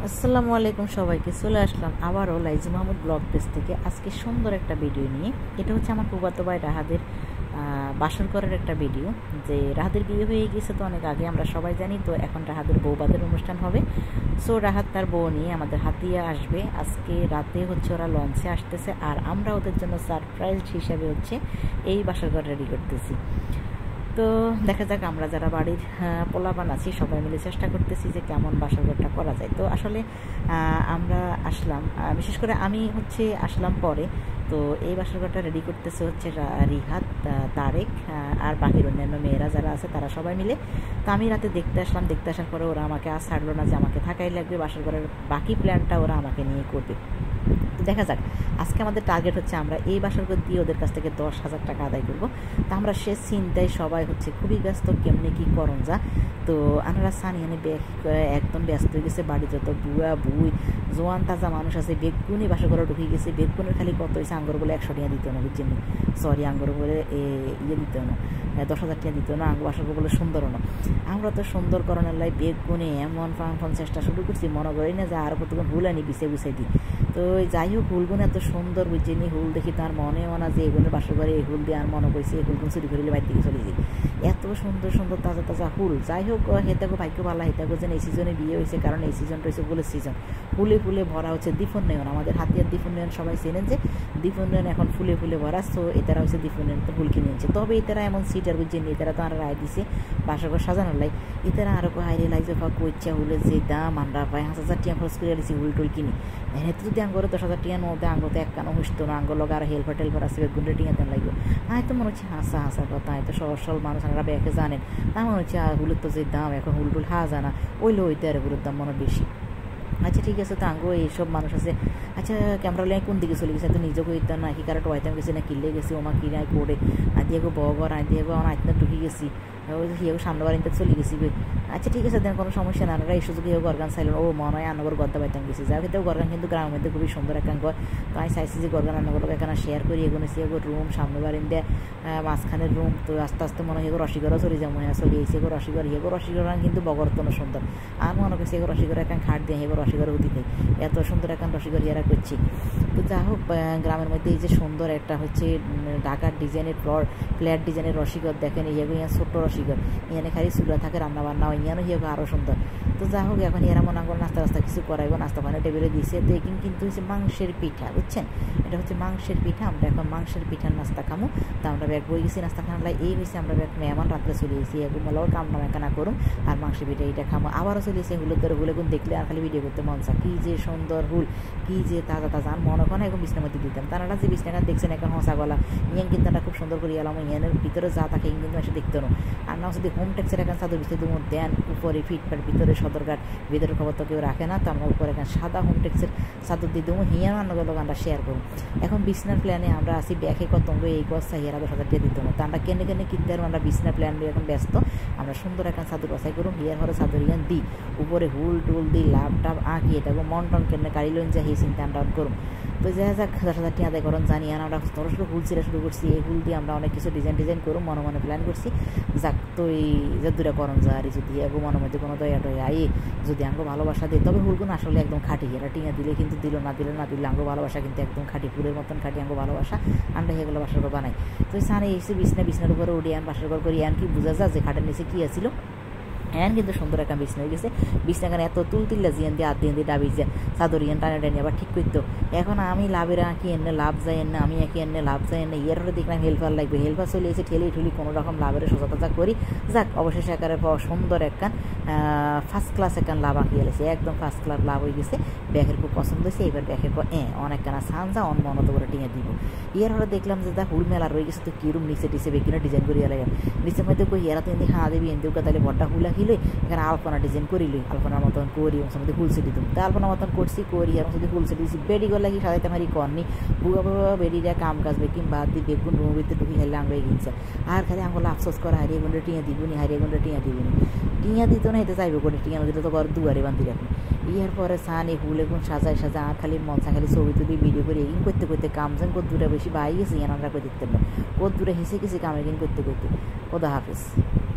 আসসালামু আলাইকুম সবাইকে। চলে আসলাম আবারও লাইজি মাহমুদ ব্লগ পেজ থেকে আজকে সুন্দর একটা ভিডিও নিয়ে। এটা হচ্ছে আমার ফুফাতো ভাই রাহাদের বাসর ঘরের একটা ভিডিও। যে রাহাদের বিয়ে হয়ে গেছে তো অনেক আগে, আমরা সবাই জানি। তো এখন রাহাদের বৌবাদের অনুষ্ঠান হবে। সো রাহাত তার বউ নিয়ে আমাদের হাতিয়া আসবে আজকে রাতে, হচ্ছে ওরা লঞ্চে আসতেছে। আর আমরা ওদের জন্য সারপ্রাইজ হিসাবে হচ্ছে এই বাসর ঘর রেডি করতেছি। তো দেখা যাক, আমরা যারা বাড়ির পোলাপান আছি সবাই মিলে চেষ্টা করতেছি যে কেমন বাসর ঘরটা করা যায়। তো আসলে আমরা আসলাম, বিশেষ করে আমি হচ্ছে আসলাম পরে। তো এই বাসর ঘরটা রেডি করতেছে হচ্ছে রিহাত, তারেক আর বাকির অন্যান্য মেয়েরা যারা আছে তারা সবাই মিলে। তো আমি রাতে দেখতে আসলাম, দেখতে আসার পরে ওরা আমাকে আর ছাড়লো না যে আমাকে থাকাই লাগবে, বাসর ঘরের বাকি প্ল্যানটা ওরা আমাকে নিয়ে করবে। তো দেখা যাক, আজকে আমাদের টার্গেট হচ্ছে আমরা এই বাসর ঘর দিয়ে ওদের কাছ থেকে 10,000 টাকা আদায় করবো। তো আমরা সে চিন্তায় সবাই হচ্ছে খুবই ব্যস্ত, কেমনি কী করণ যা। তো আমরা সানিয়ানে একদম ব্যস্ত হয়ে গেছে। বাড়ি যত বুয়া বুই জোয়ান তাজা মানুষ আছে, বেগুনি বাসর ঘরে ঢুকে গেছে। বেগুনের খালি কত হয়েছে, আঙ্গর বলে 100 টাকা দিত না, বুঝছেন? সরি, আঙ্গর বলে ইয়ে দিত না, 10,000 টাকা দিত না। আঙ্গ বাসর ঘর বলে সুন্দর না। আমরা তো সুন্দর করানোর লাই বেগুনে এমন ফান চেষ্টা শুরু করছি, মনে করি না যে আরও কতক্ষণ হুল আনি বিছে গুছাই দিই। তো যাই হোক, হুলগুন এত সুন্দর, বুঝছেনি? হুল দেখি তার মনে না যে এগুলোর বাসর ঘরে এই হুল দিয়ে আর মনে করছি এই হুলগুন চুরি করিলে বাইর দিকে চলে যাই। এত সুন্দর সুন্দর তাজা তাজা হুল। যাই হোক, হেতাগো ভাগ্য ভালো, হেতাগো যেন এই সিজনে বিয়ে হয়েছে, কারণ এই সিজনটা হচ্ছে ফুলের সিজন। ফুলে ফুলে ভরা হচ্ছে দীপন নয়ন। আমাদের হাতিয়ার দীপন নয়ন সবাই চেনেন যে দীপন নয়ন এখন ফুলে ফুলে ভরা। তো এতারা হচ্ছে দীপন নয়ন তো ফুল কিনে নিচ্ছে। তবে এতারা এমন সিটার, বুঝছেন? এতারা তো আর রায় দিছে বাসর ঘর সাজানোর লাই। এতারা আরো হাইরে লাগছে কইচা হুলের যে দাম, আমরা প্রায় 5,000 টাকা খরচ করে আলিছি হুল টুল কিনি। এনে যদি আঙ্গরে 10,000 টাকা মধ্যে আঙ্গতে এক কানো হুসতো না, আঙ্গ লগে আর হেল্পার টেলপার আছে বেগুনটা টিঙা দেন লাগবে। আয় তো মনে হচ্ছে হাসা কথা, আয় তো সহজ সরল মানুষ, আমরা ব্যাকে জানেন। তা মনে হচ্ছে হুলের তো যে দাম এখন, হুল টুল হাজা না ওইলে ওইতে আর হুলের দাম মনে বেশি। আচ্ছা ঠিক আছে, তো আঙ্গো এইসব মানুষ আছে। আচ্ছা ক্যামেরা লাইন কোন দিকে চলে গেছে, তো নিজেকে ইতাম না কি কারো টয়তাম গেছে না কিনলে গেছি ওমা কিনে করে আদি এগো বগর আদি এগো আমার আইতনা ঢুকে গেছি, হিয়াগো সামনে বাড়িতে চলে গেছি। আচ্ছা ঠিক আছে, দেন কোনো সমস্যা না। আমরা এই সুযোগে হিও গরগান চাইলেন, ও মনে হয় আন্নগর গদ্দা পাইতাম গেছি। যার ক্ষেত্রে গরগান কিন্তু গ্রামের মধ্যে খুবই সুন্দর একটা ঘর। তো আমি চাইছি যে গরগান আন্নগর এখানে শেয়ার করি। এগোনেছি এগো রুম সামনে বাড়িতে দেয় মাঝখানের রুম। তো আস্তে আস্তে মনে হয় এগো রসিগড়ও চলে যাবো, হ্যাঁ চলে এসে এগো রসিগড়। এগো রসিগড় কিন্তু বগরতন সুন্দর। আর মনে করছি এগো রসিগড় এখন খাট দিয়ে এগো রসিগড় উঠি দেয়, এত সুন্দর এখন রসিগড় ইয়ারা করছি। তো যা হোক, গ্রামের মধ্যে এই যে সুন্দর একটা হচ্ছে ঢাকার ডিজাইনের ফ্ল্যাট ডিজাইনের রসিগড় দেখেন। ইয়েগো ইয়া ছোট্ট রসিগড়, এখানে খালি চুলা থাকে, রান্না বান্না ইয়ানো হিয়াগো আরও সুন্দর। তো যা হোক, এখন এরা মনে করো নাস্তা রাস্তা কিছু করাইব, নাস্তা পানি টেবিলে দিয়েছে। তো এখানে কিন্তু হচ্ছে মাংসের পিঠা, বুঝছেন? এটা হচ্ছে মাংসের পিঠা। আমরা এখন মাংসের পিঠার নাস্তা খামো। তো আমরা ব্যাগ বই গেছি নাস্তা খানালাই। এই হয়েছে আমরা ব্যাগ মেহমান রাত্রে চলে গেছি, এগুলো বলাও কাম না করুন আর মাংসের পিঠা এইটা খামো। আবারও চলে এসে হুলের ধরে হুলে গুণ দেখলে আর খালি ভিডিও করতে মন চায়। কী যে সুন্দর হুল, কী যে তাজা তাজা। আর মনে করেন এখন বিছনার মধ্যে দিতাম। তারা যে বিছনাটা দেখছেন এখন হসা গলা ইয়ান কিন্তু খুব সুন্দর করে এলাম। ইয়ানের ভিতরে যা থাকে কিন্তু এসে দেখতে না। আর না যদি হোম টেক্সের এখন চাদর ভিতরে দুমুর দেন, উপরে ফিটফাট, ভিতরে সদরঘাট, ভিতরের খবর তো কেউ রাখে না। তো আমরা উপরে এখন সাদা হোম টেক্সের চাদর দিয়ে দেবো, হিয়ার রান্নাগুলো আমরা শেয়ার করবো। এখন বিছনার প্ল্যানে আমরা আসি, ব্যাগে কতঙ্গ এই গছা হিয়ারা 10,000 টাকা দিত না। তো আমরা কেনে কিনতে পারবো, আমরা বিছনার প্ল্যান নিয়ে এখন ব্যস্ত। আমরা সুন্দর এখন চাদর বাছাই করুন, হিয়ার হরে চাদর ইয়ান দিই, উপরে হুল টুল দিই, লাভ টাভ আঁকি এটাকে মন টন কেনে গাড়ি লোন যা এই চিন্তা আমরা করুন। তো যাই যাক, 10,000 টাকা আদায় করুন জানি। আর আমরা ছোটো ছোটো হুল ছিঁড়া শুরু করছি। এই হুল দিয়ে আমরা অনেক কিছু ডিজাইন করুন মনে মনে প্ল্যান করছি। যাক, তো এই যে দূরে করণ যা আর যদি এগো মনের মধ্যে কোনো দয়া টয়া আই যদি আঙ্গো ভালোবাসা দিই, তবে হুলগুন আসলে একদম খাঁটি। এরা টিঙা দিলে কিন্তু দিল, না দিলে না দিলে আঙ্গো ভালোবাসা কিন্তু একদম খাঁটি, ফুলের মতন খাঁটি আঙ্গো ভালোবাসা। আমরা সেগুলো বাসার ঘর বানাই। তো সানে এসে বিছনার উপরে উঠে আন বাসার ঘর করি। আন কি বোঝা যায় যে খাটের নিচে কী আছিল। হ্যাঁ কিন্তু সুন্দর একটা বিছনা হয়ে গেছে। বিছনাখানে এত তুলতিল্লা জিয়ান দিয়ে দিয়ে ডাবি যে চাদর ইয়ান টানে আবার ঠিক করতো। এখন আমি লাভের আঁকি এনে লাভ যায় এনে, আমি আঁকি এনে লাভ যায় এনে। এর হলে দেখলাম হেল্পার লাগবে, হেল্পার চলে এসে ঠেলি ঠুলি কোনো রকম লাভের সচেতনতা করি। যাক, অবশেষে একারে সুন্দর একখান ফার্স্ট ক্লাস একখান লাভ আঁকি এলেছে, একদম ফার্স্ট ক্লাস লাভ হয়ে গেছে। ব্যাগের খুব পছন্দ হয়েছে। এবার ব্যাগের অনেকখানা সানজা অন মনত করে টিঙে দিব। এর হলে দেখলাম যে তা হুল মেলা রয়ে গেছে। তো কিরম নিচে টিচে বেকিনা ডিজাইন করি এলাম নিচের মধ্যে কই এরা তো এনে হাঁ দেবি এনে দেবো, তাহলে বড্ডা হুলা খিলে এখানে আলপনা ডিজাইন করিলি, আলপনার মতন করি এবং মধ্যে ফুল সেটি দিম। তো আলপনার মতন করছি করি এবং যদি ফুল সেটি দিচ্ছি। বেডি গর লাগি সাজাইতে মারি করনি বুয়া বুয়া বেডিরা কাম কাজ বেকিং বাদ দিয়ে বেগুন রুমের ভিতরে ঢুকি খেলে আঙ্গ গিয়েছে। আর খালি আঙ্গুলো আফসোস করা হারিয়ে গুণটা টিঙা দিবনি, হারিয়ে গুণটা টিঙা দিবনি। টিঙা দিত না, এতে চাইবে করে টিঙা দিলে তো ঘর দুয়ারে বান্ধি রাখি। ইয়ার পরে সান এই হুল এগুন সাজায় আর খালি মনসা খালি ছবি তুলি ভিডিও করে এগিন করতে করতে কাম যেন কত দূরে বেশি বাই গেছে ইয়ান আমরা করে দেখতে পারি। কত দূরে হেসে গেছি কাম এগিন করতে করতে। খোদা হাফেজ।